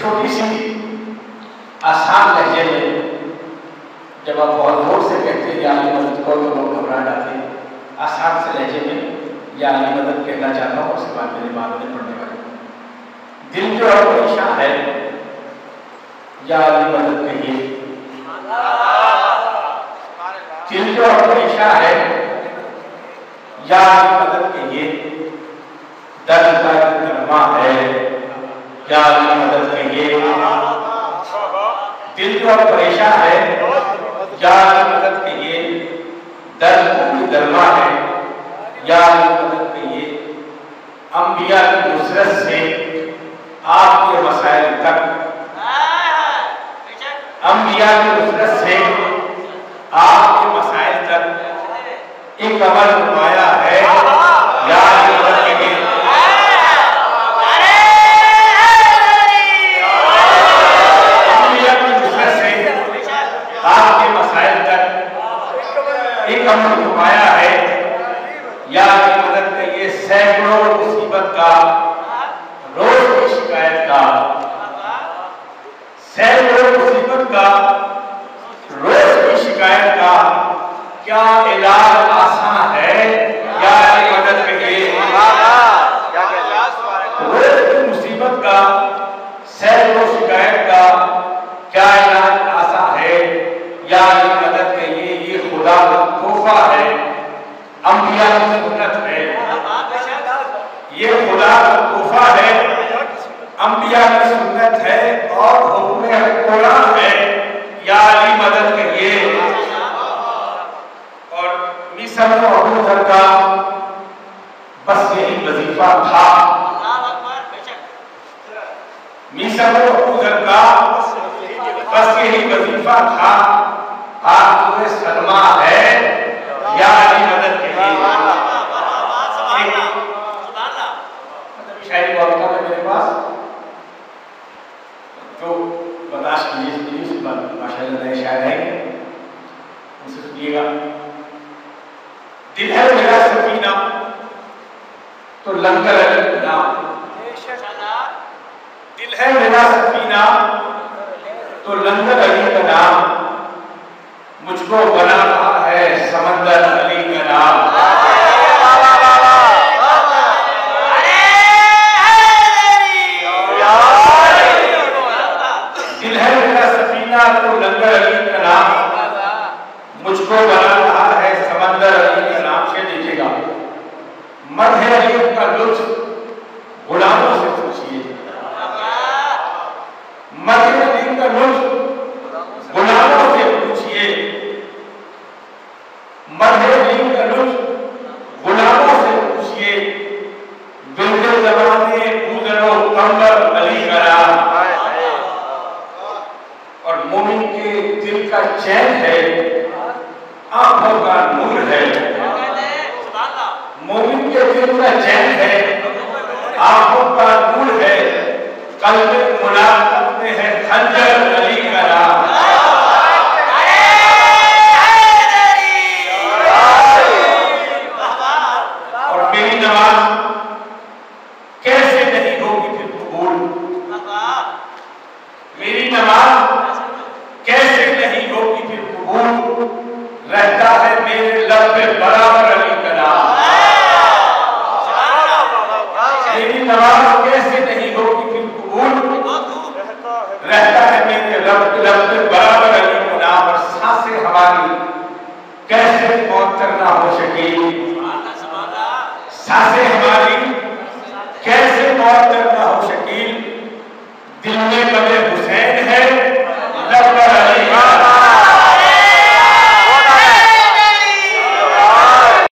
छोटी सी आसान लहजे में जब आप बहुत जोर से कहते हैं या अली मदद को तो लोग घबरा जाते हैं। आसान से लहजे में या अली मदद कहना चाहता हूँ, उसके बाद मेरी बात में पढ़ने वाली। दिल जो परेशान है या अली मदद कहिए, दिल जो परेशान है या अली मदद कहिए, दर्द का नरमा है या अली मदद कहिए, दिल जो परेशान है या अली मदद कहिए, दर्द की दरमा है या अली मदद कहिए। अंबिया की नुसरत से आपके मसाइल तक, अंबिया की नुसरत से आपके मसाइल तक एक अमल नुमाया है या अली मदद कहिए। अंबिया की नुसरत से आपके मसाइल तक एक अमल नुमाया है या अली मदद कहिए। सैकड़ों मुसीबत का, रोज की शिकायत का, सैकड़ों मुसीबत का, रोज की शिकायत का क्या इलाज आसान है या अली मदद कहिए। रोज की मुसीबत का, सैकड़ों शिकायत का क्या इलाज आसान है या अली मदद कहिए। ये खुदा का तोहफा है, अंबिया की सुन्नत है, ये खुदा का तोहफा है, अंबिया की सुन्नत है और हुक्म कुरान है या अली मदद कहिए। और मिसर और अबू ज़र का बस यही वजीफा था, मिसर और अबू ज़र का बस यही वजीफा था। आज तुम्हें सदमा है या अली मदद कहिए। शायरी वाक़ा में मेरे पास जो बर्दाश्त कीजिए, माशाअल्लाह नए शायर हैं, उनसे सुनिएगा। दिल है मेरा सफीना तो लंगर अली का नाम, दिल है मेरा सफीना तो लंगर अली का नाम, मुझको बना रहा है समंदर अली का नाम। दिल है मेरा सफीना तो लंगर अली का नाम, मुझको बना रहा है समंदर अली का नाम। से देखिएगा, मदह अली का लुत्फ गुलामों से पूछिए, मदह अली का लुत्फ गुलामों से पूछिए, मदह अली का लुत्फ गुलामों से पूछिए। बिल्कुल ज़माने गुज़रो कंबर अली का नाम। और मोमिन के दिल का चैन है, आंखों का नूर है, मोमिन के दिल का चैन है, आंखों का नूर है, कल्ब मुलाकात में है खंजर अली का नाम। और मेरी नमाज कैसे नहीं होगी फिर कबूल, मेरी नमाज कैसे नहीं होगी फिर कबूल, रहता है मेरे लब पे बराबर अली का नाम। मेरी नमाज कैसे नहीं होगी फिर कबूल, रहता है मेरे लब पे बराबर अली का नाम। और सांसें हमारी कैसे मौत करना हो शकील, सांसें हमारी